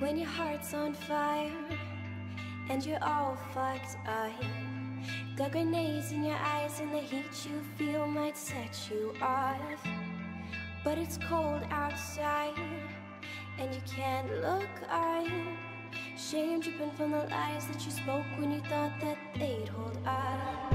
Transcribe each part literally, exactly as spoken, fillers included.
When your heart's on fire and you're all fucked up, got grenades in your eyes and the heat you feel might set you off. But it's cold outside and you can't look up. Shame dripping from the lies that you spoke when you thought that they'd hold up.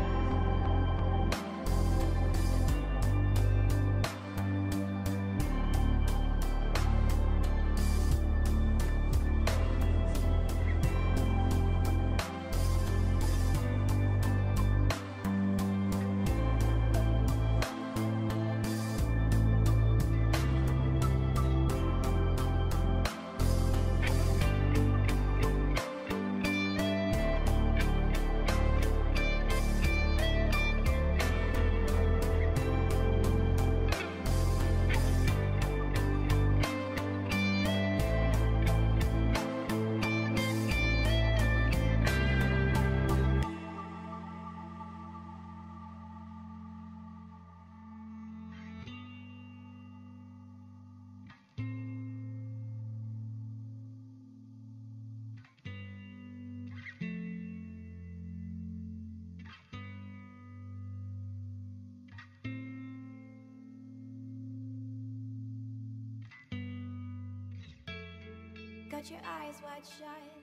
Got your eyes wide shut